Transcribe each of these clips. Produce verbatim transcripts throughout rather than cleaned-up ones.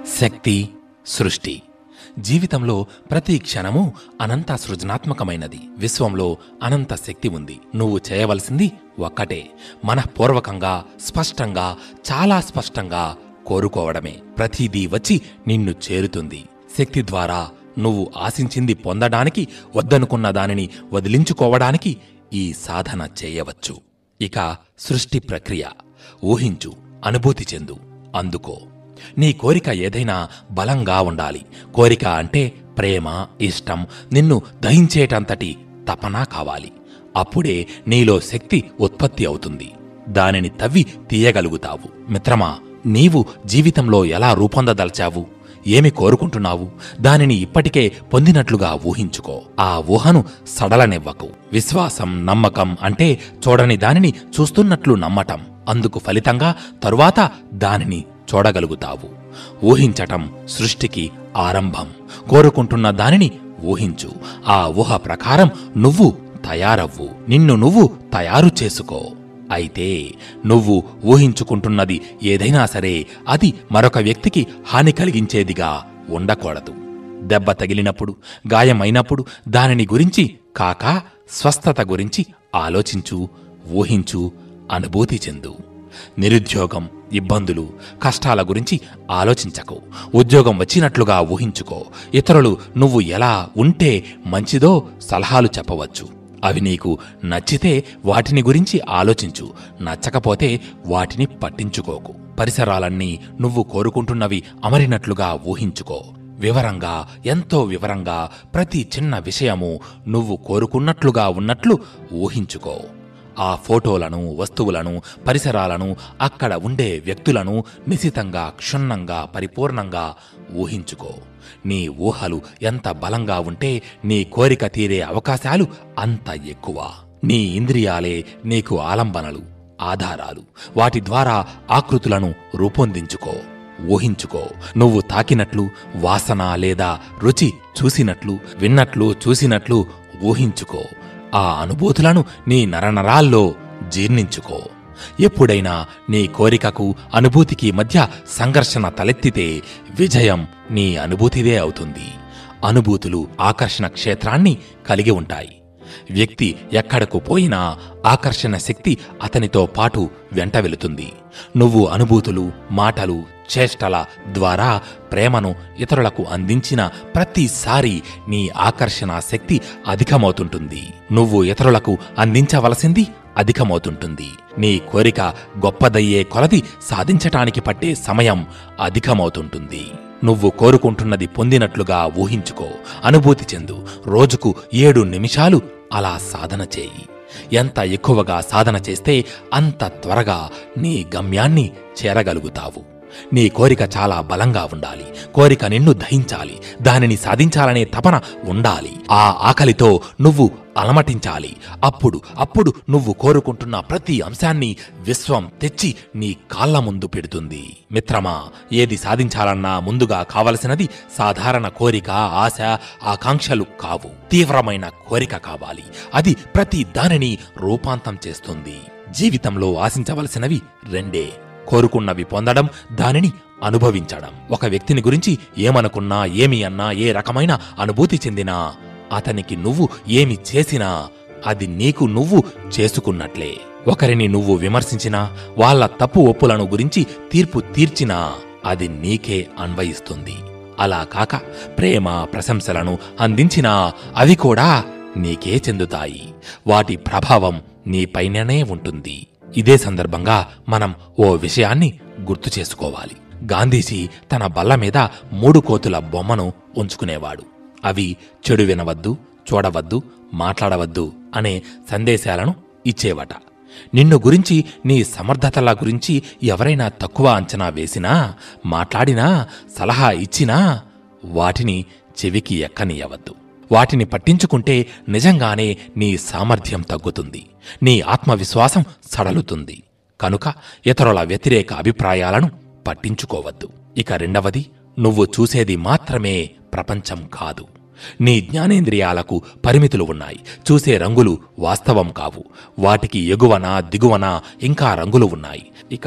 శక్తి, సృష్టి. జీవితంలో ప్రతి క్షణము అనంత సృజనాత్మకమైనది. విశ్వంలో అనంత శక్తి ఉంది. నువ్వు చేయవలసింది ఒక్కటే, మనఃపూర్వకంగా, స్పష్టంగా, చాలా స్పష్టంగా కోరుకోవడమే. ప్రతిదీ వచ్చి నిన్ను చేరుతుంది. శక్తి ద్వారా నువ్వు ఆశించింది పొందడానికి, వద్దనుకున్న దానిని వదిలించుకోవడానికి ఈ సాధన చేయవచ్చు. ఇక సృష్టి ప్రక్రియ. ఊహించు, అనుభూతి చెందు, అందుకో. నీ కోరిక ఏదైనా బలంగా ఉండాలి. కోరిక అంటే ప్రేమ, ఇష్టం, నిన్ను దహించేటంతటి తపన కావాలి. అప్పుడే నీలో శక్తి ఉత్పత్తి అవుతుంది. దానిని తవ్వి తీయగలుగుతావు. మిత్రమా, నీవు జీవితంలో ఎలా రూపొందదల్చావు? ఏమి కోరుకుంటున్నావు? దానిని ఇప్పటికే పొందినట్లుగా ఊహించుకో. ఆ ఊహను సడలనివ్వకు. విశ్వాసం, నమ్మకం అంటే చూడని దానిని చూస్తున్నట్లు నమ్మటం. అందుకు ఫలితంగా తరువాత దానిని చూడగలుగుతావు. ఊహించటం సృష్టికి ఆరంభం. కోరుకుంటున్న దానిని ఊహించు. ఆ ఊహ ప్రకారం నువ్వు తయారవ్వు. నిన్ను నువ్వు తయారు చేసుకో. అయితే నువ్వు ఊహించుకుంటున్నది ఏదైనా సరే అది మరొక వ్యక్తికి హాని కలిగించేదిగా ఉండకూడదు. దెబ్బ తగిలినప్పుడు, గాయమైనప్పుడు దానిని గురించి కాక స్వస్థత గురించి ఆలోచించు, ఊహించు, అనుభూతి చెందు. నిరుద్యోగం, ఇబ్బందులు, కష్టాల గురించి ఆలోచించకు. ఉద్యోగం వచ్చినట్లుగా ఊహించుకో. ఇతరులు నువ్వు ఎలా ఉంటే మంచిదో సలహాలు చెప్పవచ్చు. అవి నీకు నచ్చితే వాటిని గురించి ఆలోచించు. నచ్చకపోతే వాటిని పట్టించుకోకు. పరిసరాలన్నీ నువ్వు కోరుకుంటున్నవి అమరినట్లుగా ఊహించుకో. వివరంగా, ఎంతో వివరంగా ప్రతి చిన్న విషయము నువ్వు కోరుకున్నట్లుగా ఉన్నట్లు ఊహించుకో. ఆ ఫోటోలను, వస్తువులను, పరిసరాలను, అక్కడ ఉండే వ్యక్తులను నిశితంగా, క్షుణ్ణంగా, పరిపూర్ణంగా ఊహించుకో. నీ ఊహలు ఎంత బలంగా ఉంటే నీ కోరిక తీరే అవకాశాలు అంత ఎక్కువ. నీ ఇంద్రియాలే నీకు ఆలంబనలు, ఆధారాలు. వాటి ద్వారా ఆకృతులను రూపొందించుకో. ఊహించుకో. నువ్వు తాకినట్లు, వాసన లేదా రుచి చూసినట్లు, విన్నట్లు, చూసినట్లు ఊహించుకో. ఆ అనుభూతులను నీ నరనరాల్లో జీర్ణించుకో. ఎప్పుడైనా నీ కోరికకు, అనుభూతికి మధ్య సంఘర్షణ తలెత్తితే విజయం నీ అనుభూతిదే అవుతుంది. అనుభూతులు ఆకర్షణ క్షేత్రాన్ని కలిగి ఉంటాయి. వ్యక్తి ఎక్కడకు పోయినా ఆకర్షణ శక్తి అతనితో పాటు వెంట వెళుతుంది. నువ్వు అనుభూతులు, మాటలు, చేష్టల ద్వారా ప్రేమను ఇతరులకు అందించిన ప్రతిసారి నీ ఆకర్షణ శక్తి అధికమవుతుంటుంది. నువ్వు ఇతరులకు అందించవలసింది అధికమవుతుంటుంది. నీ కోరిక గొప్పదయ్యే కొలది సాధించటానికి పట్టే సమయం అధికమవుతుంటుంది. నువ్వు కోరుకుంటున్నది పొందినట్లుగా ఊహించుకో. అనుభూతి చెందు. రోజుకు ఏడు నిమిషాలు అలా సాధన చేయి. ఎంత ఎక్కువగా సాధన చేస్తే అంత త్వరగా నీ గమ్యాన్ని చేరగలుగుతావు. నీ కోరిక చాలా బలంగా ఉండాలి. కోరిక నిన్ను దహించాలి. దానిని సాధించాలనే తపన ఉండాలి. ఆ ఆకలితో నువ్వు అలమటించాలి. అప్పుడు అప్పుడు నువ్వు కోరుకుంటున్న ప్రతి అంశాన్ని విశ్వం తెచ్చి నీ కాళ్ల ముందు పెడుతుంది. మిత్రమా, ఏది సాధించాలన్నా ముందుగా కావలసినది సాధారణ కోరిక, ఆశ, ఆకాంక్షలు కావు. తీవ్రమైన కోరిక కావాలి. అది ప్రతి దానిని రూపాంతం చేస్తుంది. జీవితంలో ఆశించవలసినవి రెండే: కోరుకున్నవి పొందడం, దానిని అనుభవించడం. ఒక వ్యక్తిని గురించి ఏమనుకున్నా, ఏమి అన్నా, ఏ రకమైన అనుభూతి చెందినా, అతనికి నువ్వు ఏమి చేసినా అది నీకు నువ్వు చేసుకున్నట్లే. ఒకరిని నువ్వు విమర్శించినా, వాళ్ళ తప్పు ఒప్పులను గురించి తీర్పు తీర్చినా అది నీకే అన్వయిస్తుంది. అలా కాక ప్రేమ, ప్రశంసలను అందించినా అవి కూడా నీకే చెందుతాయి. వాటి ప్రభావం నీపైననే ఉంటుంది. ఇదే సందర్భంగా మనం ఓ విషయాన్ని గుర్తు చేసుకోవాలి. గాంధీజీ తన బల్ల మీద మూడు కోతుల బొమ్మను ఉంచుకునేవాడు. అవి చెడు వినవద్దు, చూడవద్దు, మాట్లాడవద్దు అనే సందేశాలను ఇచ్చేవట. నిన్ను గురించి, నీ సమర్థతల గురించి ఎవరైనా తక్కువ అంచనా వేసినా, మాట్లాడినా, సలహా ఇచ్చినా వాటిని చెవికి ఎక్కనీయవద్దు. వాటిని పట్టించుకుంటే నిజంగానే నీ సామర్థ్యం తగ్గుతుంది. నీ ఆత్మవిశ్వాసం సడలుతుంది. కనుక ఇతరుల వ్యతిరేక అభిప్రాయాలను పట్టించుకోవద్దు. ఇక రెండవది, నువ్వు చూసేది మాత్రమే ప్రపంచం కాదు. నీ జ్ఞానేంద్రియాలకు పరిమితులు ఉన్నాయి. చూసే రంగులు వాస్తవం కావు. వాటికి ఎగువన, దిగువన ఇంకా రంగులు ఉన్నాయి. ఇక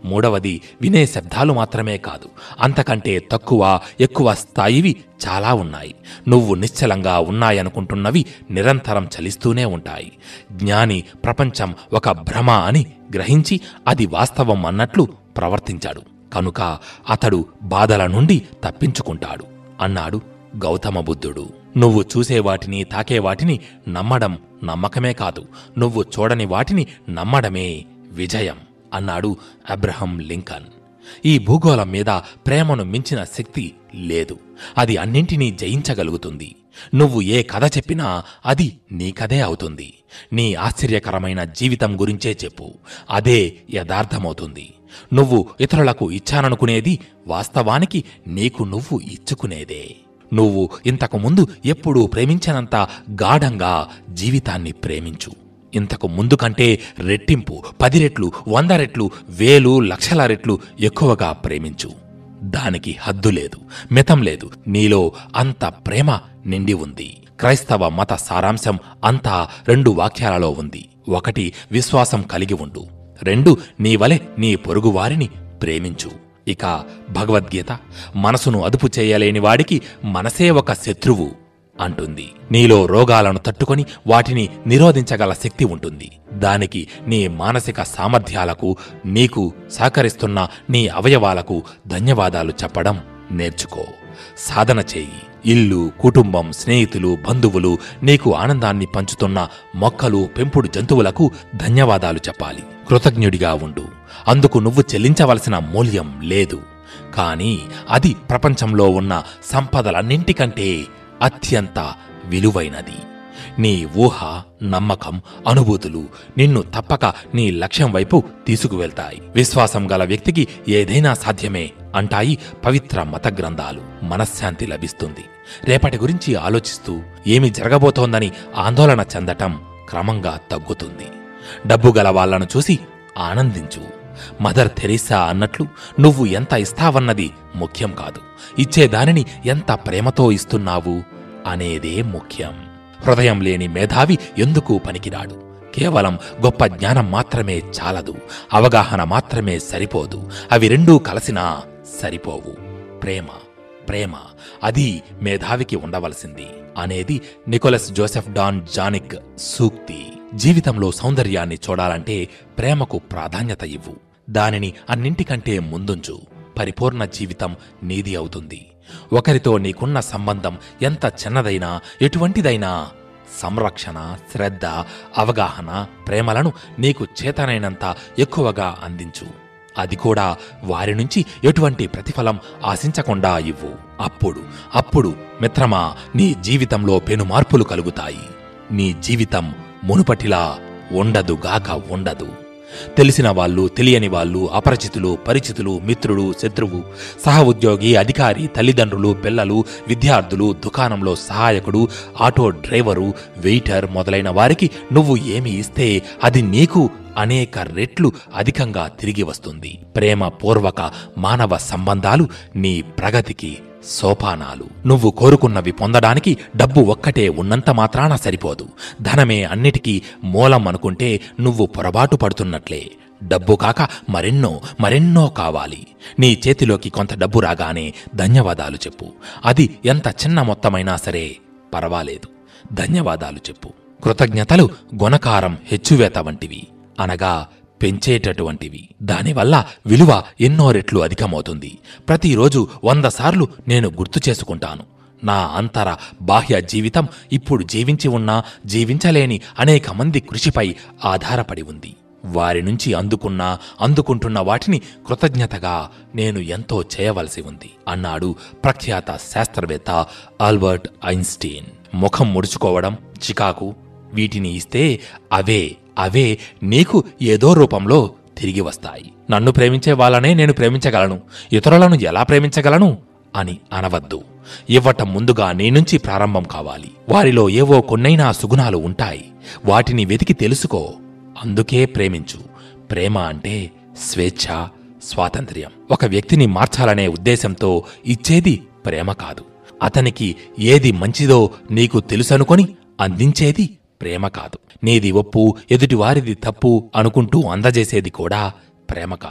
మూడవది వినే శబ్దాలు మాత్రమే కాదు, అంతకంటే తక్కువ ఎక్కువ స్థాయివి చాలా ఉన్నాయి. నువ్వు నిశ్చలంగా ఉన్నాయనుకుంటున్నవి నిరంతరం చలిస్తూనే ఉంటాయి. జ్ఞాని ప్రపంచం ఒక భ్రమ అని గ్రహించి అది వాస్తవం అన్నట్లు ప్రవర్తించాడు కనుక అతడు బాధల నుండి తప్పించుకుంటాడు అన్నాడు గౌతమ బుద్ధుడు. నువ్వు చూసే వాటిని తాకే వాటిని నమ్మడం నమ్మకమే కాదు, నువ్వు చూడని వాటిని నమ్మడమే విజయం అన్నాడు అబ్రహం లింకన్. ఈ భూగోళం మీద ప్రేమను మించిన శక్తి లేదు. అది అన్నింటినీ జయించగలుగుతుంది. నువ్వు ఏ కథ చెప్పినా అది నీ కథే అవుతుంది. నీ ఆశ్చర్యకరమైన జీవితం గురించే చెప్పు, అదే యథార్థమవుతుంది. నువ్వు ఇతరులకు ఇచ్చాననుకునేది వాస్తవానికి నీకు నువ్వు ఇచ్చుకునేదే. నువ్వు ఇంతకు ముందు ఎప్పుడూ ప్రేమించనంత గాఢంగా జీవితాన్ని ప్రేమించు. ఇంతకు ముందు కంటే రెట్టింపు, పది రెట్లు, వంద రెట్లు, వేలు, లక్షల రెట్లు ఎక్కువగా ప్రేమించు. దానికి హద్దు లేదు, మితం లేదు. నీలో అంత ప్రేమ నిండి ఉంది. క్రైస్తవ మత సారాంశం అంతా రెండు వాక్యాలలో ఉంది. ఒకటి, విశ్వాసం కలిగి ఉండు. రెండు, నీ వలె నీ పొరుగువారిని ప్రేమించు. ఇక భగవద్గీత, మనసును అదుపు చేయలేని వాడికి మనసే ఒక శత్రువు అంటుంది. నీలో రోగాలను తట్టుకొని వాటిని నిరోధించగల శక్తి ఉంటుంది. దానికి నీ మానసిక సామర్థ్యాలకు, నీకు సహకరిస్తున్న నీ అవయవాలకు ధన్యవాదాలు చెప్పడం నేర్చుకో. సాధన చేయి. ఇల్లు, కుటుంబం, స్నేహితులు, బంధువులు, నీకు ఆనందాన్ని పంచుతున్న మొక్కలు, పెంపుడు జంతువులకు ధన్యవాదాలు చెప్పాలి. కృతజ్ఞుడిగా ఉండు. అందుకు నువ్వు చెల్లించవలసిన మూల్యం లేదు. కానీ అది ప్రపంచంలో ఉన్న సంపదలన్నింటికంటే అత్యంత విలువైనది. నీ ఊహ, నమ్మకం, అనుభూతులు నిన్ను తప్పక నీ లక్ష్యం వైపు తీసుకువెళ్తాయి. విశ్వాసం గల వ్యక్తికి ఏదైనా సాధ్యమే అంటాయి పవిత్ర మత గ్రంథాలు. మనశ్శాంతి లభిస్తుంది. రేపటి గురించి ఆలోచిస్తూ ఏమి జరగబోతోందని ఆందోళన చెందటం క్రమంగా తగ్గుతుంది. డబ్బు గల వాళ్లను చూసి ఆనందించు. మదర్ థెరిస్సా అన్నట్లు నువ్వు ఎంత ఇస్తావన్నది ముఖ్యం కాదు, ఇచ్చేదానిని ఎంత ప్రేమతో ఇస్తున్నావు అనేదే ముఖ్యం. హృదయం లేని మేధావి ఎందుకు పనికిరాడు. కేవలం గొప్ప జ్ఞానం మాత్రమే చాలదు, అవగాహన మాత్రమే సరిపోదు. అవి రెండూ కలిసినా సరిపోవు. ప్రేమ ప్రేమ అది మేధావికి ఉండవలసింది అనేది నికోలస్ జోసెఫ్ డాన్ జానిక్ సూక్తి. జీవితంలో సౌందర్యాన్ని చూడాలంటే ప్రేమకు ప్రాధాన్యత ఇవ్వు. దానిని అన్నింటికంటే ముందుంచు. పరిపూర్ణ జీవితం నీది అవుతుంది. ఒకరితో నీకున్న సంబంధం ఎంత చిన్నదైనా, ఎటువంటిదైనా సంరక్షణ, శ్రద్ధ, అవగాహన, ప్రేమలను నీకు చేతనైనంత ఎక్కువగా అందించు. అది కూడా వారి నుంచి ఎటువంటి ప్రతిఫలం ఆశించకుండా ఇవ్వు. అప్పుడు అప్పుడు మిత్రమా, నీ జీవితంలో పెను మార్పులు కలుగుతాయి. నీ జీవితం మునుపటిలా ఉండదుగాక ఉండదు. తెలిసిన వాళ్ళు, తెలియని వాళ్ళు, అపరిచితులు, పరిచితులు, మిత్రుడు, శత్రువు, సహ ఉద్యోగి, అధికారి, తల్లిదండ్రులు, పిల్లలు, విద్యార్థులు, దుకాణంలో సహాయకుడు, ఆటో డ్రైవరు, వెయిటర్ మొదలైన వారికి నువ్వు ఏమి ఇస్తే అది నీకు అనేక రెట్లు అధికంగా తిరిగి వస్తుంది. ప్రేమ పూర్వక మానవ సంబంధాలు నీ ప్రగతికి సోపానాలు. నువ్వు కోరుకున్నవి పొందడానికి డబ్బు ఒక్కటే ఉన్నంత మాత్రాన సరిపోదు. ధనమే అన్నిటికీ మూలం అనుకుంటే నువ్వు పొరబాటు పడుతున్నట్లే. డబ్బు కాక మరెన్నో మరెన్నో కావాలి. నీ చేతిలోకి కొంత డబ్బు రాగానే ధన్యవాదాలు చెప్పు. అది ఎంత చిన్న మొత్తమైనా సరే పర్వాలేదు, ధన్యవాదాలు చెప్పు. కృతజ్ఞతలు గుణకారం హెచ్చువేత వంటివి, అనగా పెంచేటటువంటివి. దానివల్ల విలువ ఎన్నో రెట్లు అధికమవుతుంది. ప్రతిరోజు వంద సార్లు నేను గుర్తు చేసుకుంటాను. నా అంతర బాహ్య జీవితం ఇప్పుడు జీవించి ఉన్నా జీవించలేని అనేక మంది కృషిపై ఆధారపడి ఉంది. వారి నుంచి అందుకున్న అందుకుంటున్న వాటిని కృతజ్ఞతగా నేను ఎంతో చేయవలసి ఉంది అన్నాడు ప్రఖ్యాత శాస్త్రవేత్త ఆల్బర్ట్ ఐన్స్టీన్. ముఖం ముడుచుకోవడం, చికాకు, వీటిని ఇస్తే అవే అవే నీకు ఏదో రూపంలో తిరిగి వస్తాయి. నన్ను ప్రేమించే వాళ్ళనే నేను ప్రేమించగలను, ఇతరులను ఎలా ప్రేమించగలను అని అనవద్దు. ఇవ్వటం ముందుగా నీ నుంచి ప్రారంభం కావాలి. వారిలో ఏవో కొన్నైనా సుగుణాలు ఉంటాయి. వాటిని వెతికి తెలుసుకో. అందుకే ప్రేమించు. ప్రేమ అంటే స్వేచ్ఛ, స్వాతంత్ర్యం. ఒక వ్యక్తిని మార్చాలనే ఉద్దేశంతో ఇచ్చేది ప్రేమ కాదు. అతనికి ఏది మంచిదో నీకు తెలుసనుకొని అందించేది ప్రేమ కాదు. నీది ఒప్పు, ఎదుటివారిది తప్పు అనుకుంటూ అందజేసేది కూడా ప్రేమ కాదు.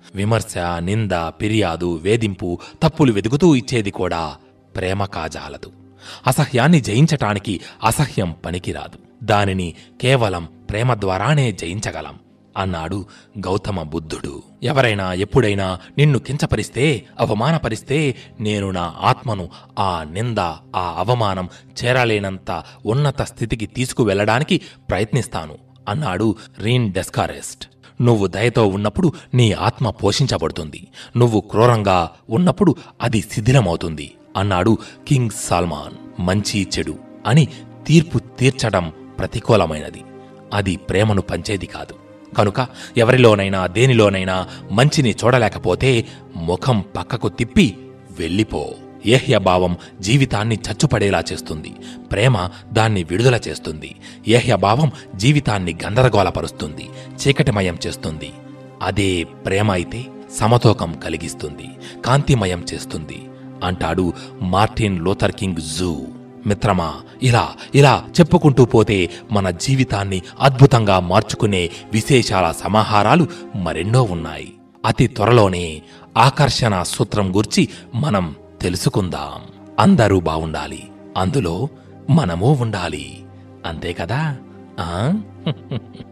విమర్శ, నింద, ఫిర్యాదు, వేధింపు, తప్పులు వెతుకుతూ ఇచ్చేది కూడా ప్రేమ కాజాలదు. అసహ్యాన్ని జయించటానికి అసహ్యం పనికిరాదు. దానిని కేవలం ప్రేమ ద్వారానే జయించగలం అన్నాడు గౌతమ బుద్ధుడు. ఎవరైనా ఎప్పుడైనా నిన్ను కించపరిస్తే, అవమానపరిస్తే నేను నా ఆత్మను ఆ నింద, ఆ అవమానం చేరలేనంత ఉన్నత స్థితికి తీసుకువెళ్లడానికి ప్రయత్నిస్తాను అన్నాడు రీన్ డెస్కారెస్ట్. నువ్వు దయతో ఉన్నప్పుడు నీ ఆత్మ పోషించబడుతుంది. నువ్వు క్రూరంగా ఉన్నప్పుడు అది శిథిలమవుతుంది అన్నాడు కింగ్ సాల్మాన్. మంచి చెడు అని తీర్పు తీర్చడం ప్రతికూలమైనది. అది ప్రేమను పంచేది కాదు. కనుక ఎవరిలోనైనా దేనిలోనైనా మంచిని చూడలేకపోతే ముఖం పక్కకు తిప్పి వెళ్ళిపో. ఏహ్యభావం జీవితాన్ని చచ్చుపడేలా చేస్తుంది. ప్రేమ దాన్ని విడుదల చేస్తుంది. ఏహ్యభావం జీవితాన్ని గందరగోళపరుస్తుంది, చీకటిమయం చేస్తుంది. అదే ప్రేమ అయితే సమతూకం కలిగిస్తుంది, కాంతిమయం చేస్తుంది అంటాడు మార్టిన్ లూథర్ కింగ్ జూ. మిత్రమా, ఇలా ఇలా చెప్పుకుంటూ పోతే మన జీవితాన్ని అద్భుతంగా మార్చుకునే విశేషాల సమాహారాలు మరెన్నో ఉన్నాయి. అతి త్వరలోనే ఆకర్షణ సూత్రం గురించి మనం తెలుసుకుందాం. అందరూ బావుండాలి, అందులో మనమూ ఉండాలి. అంతే కదా? ఆ